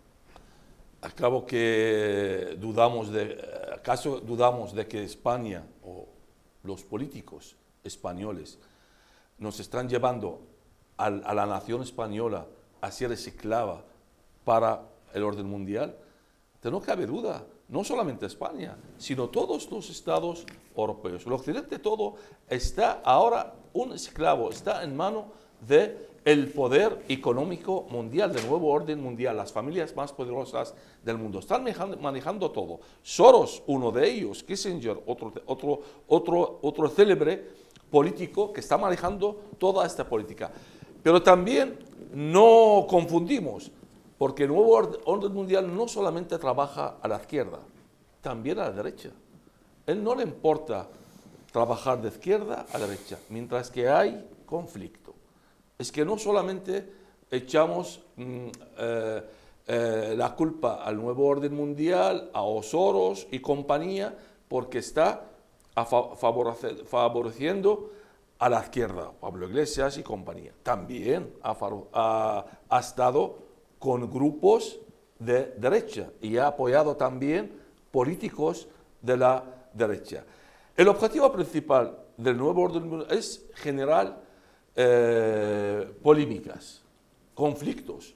Acabo que dudamos de, ¿acaso dudamos de que España o los políticos españoles nos están llevando a, a la nación española a ser esclava para el orden mundial? No cabe duda, no solamente España, sino todos los estados europeos. El occidente todo está ahora un esclavo, está en manos de el poder económico mundial, del nuevo orden mundial, las familias más poderosas del mundo. Están manejando, manejando todo. Soros, uno de ellos, Kissinger, otro, otro, otro, otro célebre político que está manejando toda esta política. Pero también no confundimos, porque el nuevo orden mundial no solamente trabaja a la izquierda, también a la derecha. Él no le importa trabajar de izquierda a derecha, mientras que hay conflicto. Es que no solamente echamos mm, eh, eh, la culpa al nuevo orden mundial, a Soros y compañía, porque está a fa favorece favoreciendo a la izquierda, Pablo Iglesias y compañía. También ha, ha, ha estado con grupos de derecha y ha apoyado también políticos de la derecha. El objetivo principal del nuevo orden mundial es generar Eh, polémicas, conflictos,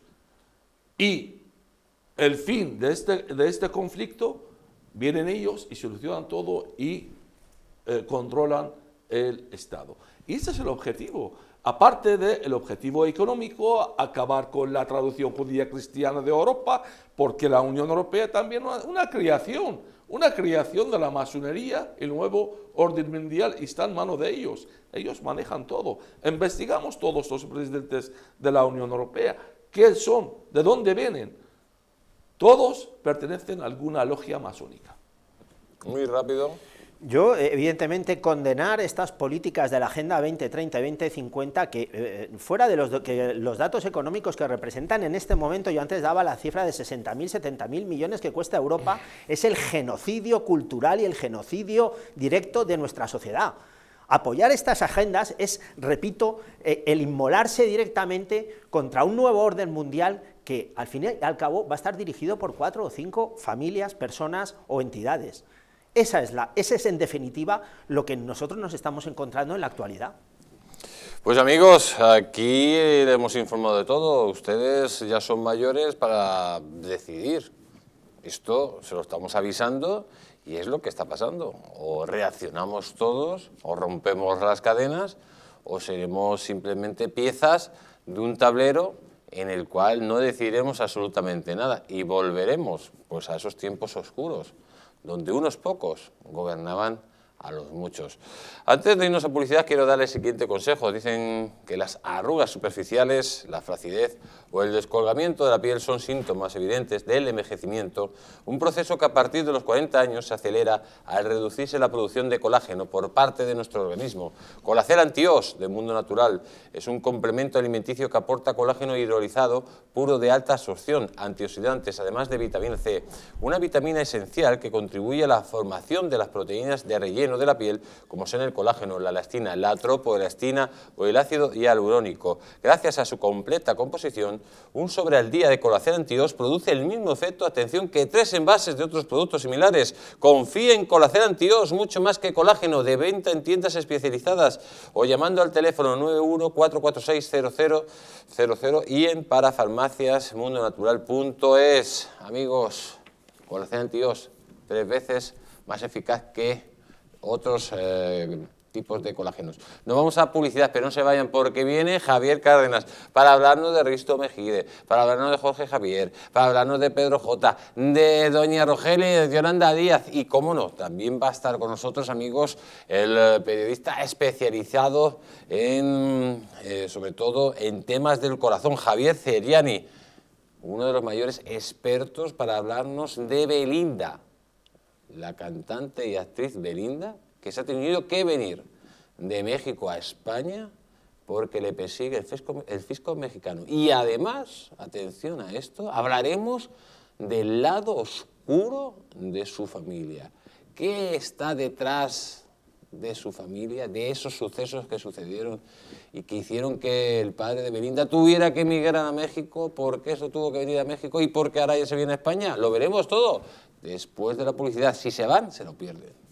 y el fin de este, de este conflicto, vienen ellos y solucionan todo y eh, controlan el Estado. Y ese es el objetivo, aparte del objetivo económico, acabar con la traducción judía cristiana de Europa, porque la Unión Europea también es una creación, una creación de la masonería, el nuevo orden mundial, y está en manos de ellos. Ellos manejan todo. Investigamos todos los presidentes de la Unión Europea. ¿Qué son? ¿De dónde vienen? Todos pertenecen a alguna logia masónica. Muy rápido. Yo, evidentemente, condenar estas políticas de la Agenda veinte treinta y veinte cincuenta, que eh, fuera de los, que los datos económicos que representan en este momento, yo antes daba la cifra de sesenta mil, setenta mil millones que cuesta Europa, es el genocidio cultural y el genocidio directo de nuestra sociedad. Apoyar estas agendas es, repito, eh, el inmolarse directamente contra un nuevo orden mundial que, al fin y al cabo, va a estar dirigido por cuatro o cinco familias, personas o entidades. Esa es, la, ese es, en definitiva, lo que nosotros nos estamos encontrando en la actualidad. Pues amigos, aquí le hemos informado de todo. Ustedes ya son mayores para decidir. Esto se lo estamos avisando y es lo que está pasando. O reaccionamos todos, o rompemos las cadenas, o seremos simplemente piezas de un tablero en el cual no decidiremos absolutamente nada y volveremos pues, a esos tiempos oscuros, donde unos pocos gobernaban a los muchos. Antes de irnos a publicidad, quiero darle el siguiente consejo. Dicen que las arrugas superficiales, la flacidez o el descolgamiento de la piel son síntomas evidentes del envejecimiento, un proceso que a partir de los cuarenta años se acelera al reducirse la producción de colágeno por parte de nuestro organismo. Colacel Anti-Os, de Mundo Natural, es un complemento alimenticio que aporta colágeno hidrolizado puro de alta absorción, antioxidantes, además de vitamina C, una vitamina esencial que contribuye a la formación de las proteínas de relleno colágeno de la piel, como son el colágeno, la elastina, la tropoelastina o el ácido hialurónico. Gracias a su completa composición, un sobre al día de Colacel Anti-Os produce el mismo efecto, atención, que tres envases de otros productos similares. Confía en Colacel Anti-Os, mucho más que colágeno, de venta en tiendas especializadas o llamando al teléfono nueve uno cuatro cuatro seis cero cero cero cero y en parafarmacias mundo natural punto es. Amigos, Colacel Anti-Os, tres veces más eficaz que otros eh, tipos de colágenos. Nos vamos a publicidad, pero no se vayan porque viene Javier Cárdenas para hablarnos de Risto Mejide, para hablarnos de Jorge Javier, para hablarnos de Pedro J, de doña Rogelia y de Yolanda Díaz y, cómo no, también va a estar con nosotros, amigos, el periodista especializado en, eh, sobre todo, en temas del corazón, Javier Ceriani, uno de los mayores expertos para hablarnos de Belinda, la cantante y actriz Belinda, que se ha tenido que venir de México a España porque le persigue el fisco, el fisco mexicano. Y además, atención a esto, hablaremos del lado oscuro de su familia. ¿Qué está detrás de su familia, de esos sucesos que sucedieron y que hicieron que el padre de Belinda tuviera que emigrar a México? ¿Por qué eso tuvo que venir a México y por qué ahora ya se viene a España? Lo veremos todo después de la publicidad. Si se van, se lo pierden.